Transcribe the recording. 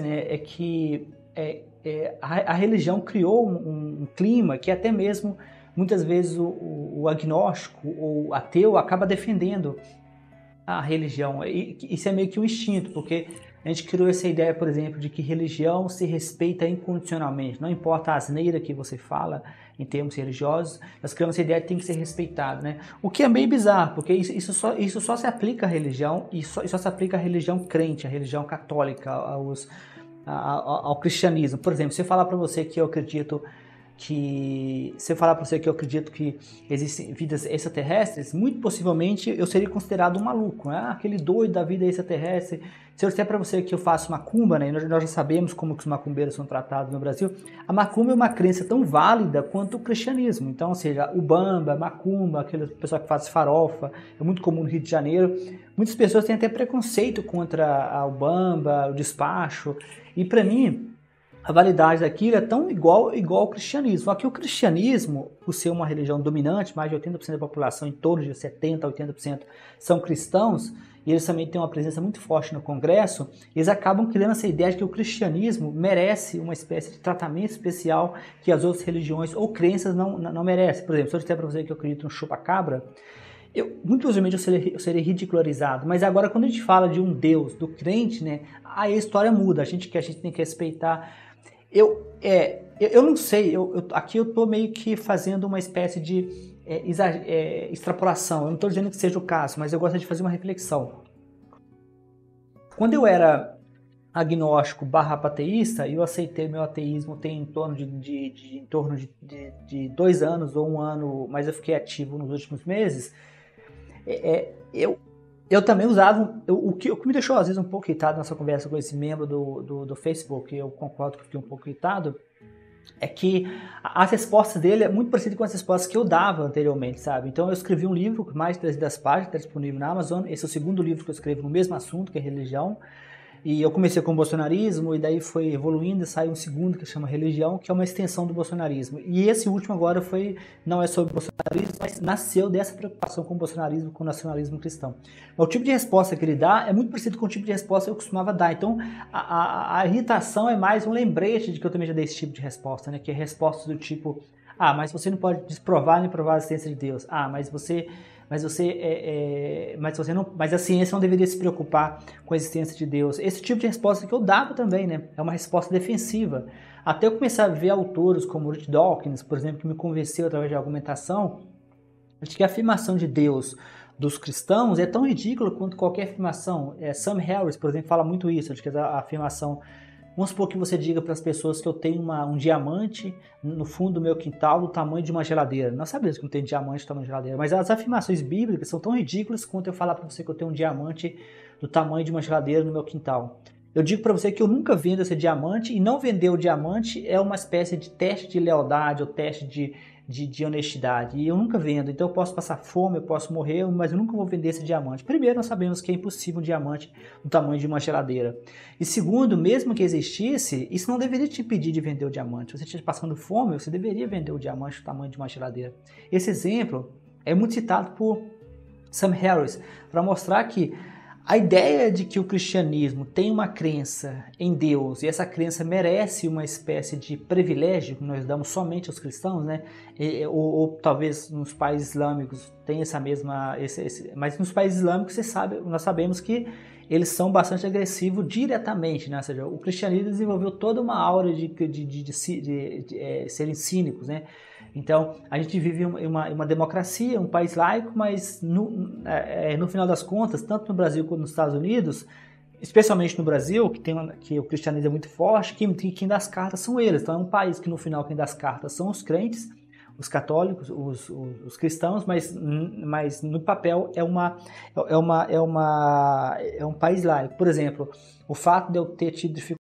né, é que a religião criou um clima que até mesmo, muitas vezes, o agnóstico ou o ateu acaba defendendo a religião. E isso é meio que um instinto, porque a gente criou essa ideia, por exemplo, de que religião se respeita incondicionalmente. Não importa a asneira que você fala em termos religiosos, nós criamos essa ideia que tem que ser respeitado, né? O que é meio bizarro, porque isso só se aplica à religião, e só se aplica à religião crente, à religião católica, ao cristianismo. Por exemplo, se eu falar para você que eu acredito que existem vidas extraterrestres, muito possivelmente eu seria considerado um maluco, né? Aquele doido da vida extraterrestre. Se eu disser para você que eu faço macumba, né? Nós já sabemos como que os macumbeiros são tratados no Brasil. A macumba é uma crença tão válida quanto o cristianismo. Então, ou seja, Umbanda, macumba, aquele pessoal que faz farofa, é muito comum no Rio de Janeiro. Muitas pessoas têm até preconceito contra a Umbanda, o despacho. E para mim, a validade daquilo é tão igual ao cristianismo. Só que o cristianismo, por ser uma religião dominante, mais de 80% da população, em torno de 70% a 80% são cristãos, e eles também têm uma presença muito forte no Congresso, eles acabam criando essa ideia de que o cristianismo merece uma espécie de tratamento especial que as outras religiões ou crenças não merecem. Por exemplo, se eu disser para você que eu acredito no chupa-cabra, muito possivelmente eu serei ridicularizado, mas agora quando a gente fala de um Deus, do crente, né, aí a história muda, a gente tem que respeitar. Eu não sei, aqui eu estou meio que fazendo uma espécie de extrapolação. Eu não estou dizendo que seja o caso, mas eu gosto de fazer uma reflexão. Quando eu era agnóstico / ateísta, eu aceitei meu ateísmo tem em torno de 2 anos ou 1 ano, mas eu fiquei ativo nos últimos meses. Eu também usava, o que me deixou às vezes um pouco irritado nessa conversa com esse membro do Facebook, eu concordo que eu fiquei um pouco irritado, é que as respostas dele é muito parecida com as respostas que eu dava anteriormente, sabe? Então eu escrevi um livro com mais de 300 páginas, está disponível na Amazon, esse é o segundo livro que eu escrevo no mesmo assunto, que é religião. E eu comecei com o bolsonarismo e daí foi evoluindo e saiu um segundo que chama Religião, que é uma extensão do bolsonarismo. E esse último agora não é sobre bolsonarismo, mas nasceu dessa preocupação com o bolsonarismo, com o nacionalismo cristão. O tipo de resposta que ele dá é muito parecido com o tipo de resposta que eu costumava dar. Então a irritação é mais um lembrete de que eu também já dei esse tipo de resposta, né? Que é respostas do tipo, mas você não pode desprovar nem provar a existência de Deus. Mas a ciência não deveria se preocupar com a existência de Deus. Esse tipo de resposta que eu dava também, né? É uma resposta defensiva. Até eu começar a ver autores como Richard Dawkins, por exemplo, que me convenceu através de argumentação de que a afirmação de Deus dos cristãos é tão ridícula quanto qualquer afirmação. Sam Harris, por exemplo, fala muito isso, de que a afirmação... Vamos supor que você diga para as pessoas que eu tenho um diamante no fundo do meu quintal do tamanho de uma geladeira. Nós sabemos que não tem diamante do tamanho de geladeira, mas as afirmações bíblicas são tão ridículas quanto eu falar para você que eu tenho um diamante do tamanho de uma geladeira no meu quintal. Eu digo para você que eu nunca vendo esse diamante, e não vender o diamante é uma espécie de teste de lealdade ou teste de honestidade, e eu nunca vendo, então eu posso passar fome, eu posso morrer, mas eu nunca vou vender esse diamante. Primeiro, nós sabemos que é impossível um diamante do tamanho de uma geladeira, e segundo, mesmo que existisse, isso não deveria te impedir de vender o diamante. Se você estiver passando fome, você deveria vender o diamante do tamanho de uma geladeira. Esse exemplo é muito citado por Sam Harris, para mostrar que a ideia de que o cristianismo tem uma crença em Deus e essa crença merece uma espécie de privilégio que nós damos somente aos cristãos, né? Ou talvez nos países islâmicos tem essa mesma... mas nos países islâmicos nós sabemos que eles são bastante agressivos diretamente, né? Ou seja, o cristianismo desenvolveu toda uma aura de serem cínicos, né? Então, a gente vive uma democracia, um país laico, mas no final das contas, tanto no Brasil quanto nos Estados Unidos, especialmente no Brasil, que o cristianismo é muito forte, quem dá as cartas são eles. Então, é um país que no final quem dá as cartas são os crentes, os católicos, os cristãos, mas no papel é um país laico. Por exemplo, o fato de eu ter tido dificuldade